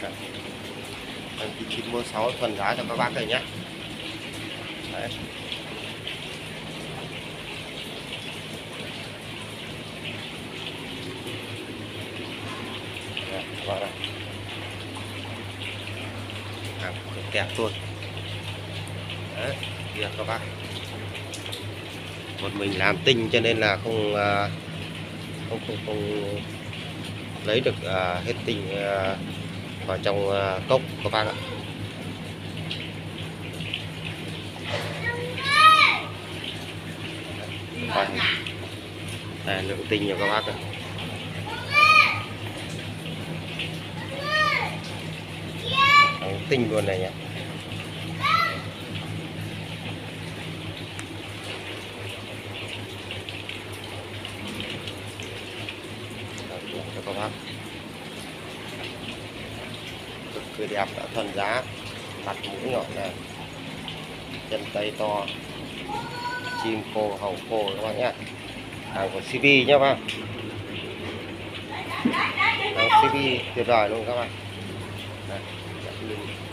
Đăng ký 9 mua 6 thuần giá cho các bác này nhé. Đấy. Đấy, các bác này. Hàng kẹp luôn. Đấy, kia các bác. Một mình làm tinh cho nên là không lấy được hết tinh vào trong cốc các bác ạ. Đây, lượng tinh nhiều các bác ạ. Tinh luôn này nhé. Cho các bác cực kỳ đẹp, đã thuần giá, mặt mũi nhỏ này, chân tay to, chim khô hầu khô các bác nhé. Hàng của CP nhé các bác, hàng CP tuyệt vời luôn các bạn. Đây,